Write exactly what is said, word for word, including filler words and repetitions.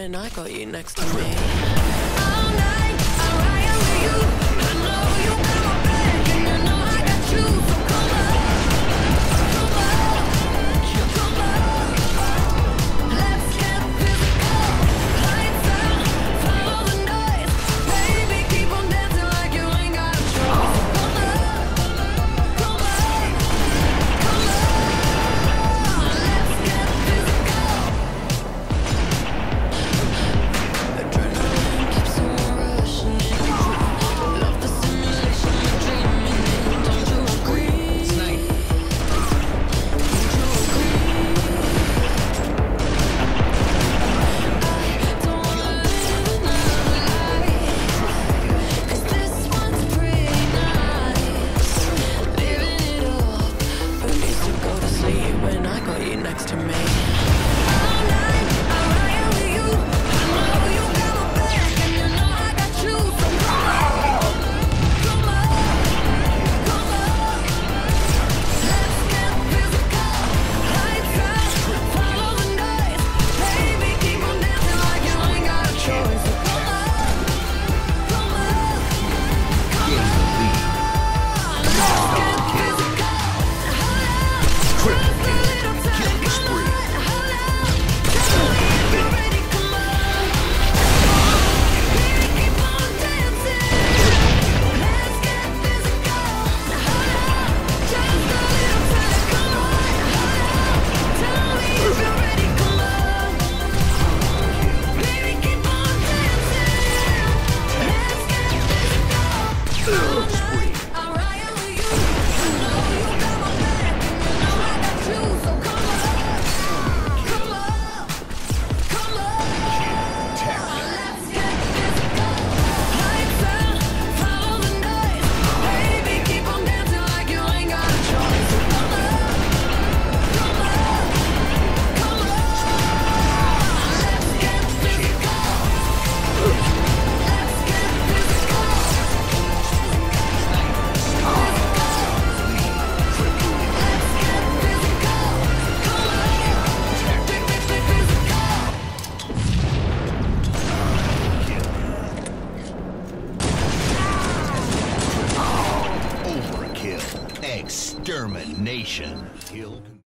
when I got you next to me. All night, I'll ride with you. I know you got my back, and you know I got you. So come on, come on, come on. Let's get physical. Lights out, follow the noise. Baby, keep on dancing like you ain't got a choice. Come on, come on, come on. Let's get physical. Adrenaline keeps on rushing in. Love the simulation you're dreaming in. Don't you agree? Don't you agree? I don't wanna live another life, 'cause this one's pretty nice. Living it up, but used to go to sleep when I got you next to me. All night, I'll ride with you. I know you got my back, and you know I got you. So come on, come on, come on. Let's get physical. Lights out, follow the noise. Baby, keep on dancing like you ain't got a choice. So come on, come on, come on. Let's get physical. Hold up, just a little time. Come on, hold up. Tell me if you're ready. Come on, baby, keep on dancing. Let's get physical. Hold up, just a little time. Come on, hold up. Tell me if you're ready. Come on, baby, keep on dancing. Let's get physical. All night, I'll ride with you. I know you got my back, and you know I got you. So come on, come on, come on. Let's get physical. Lights out, follow the noise. Baby, keep on dancing like you ain't got a choice. So come on, come on, come on. Let's get physical. Let's get physical. Overkill. Extermination. Kill.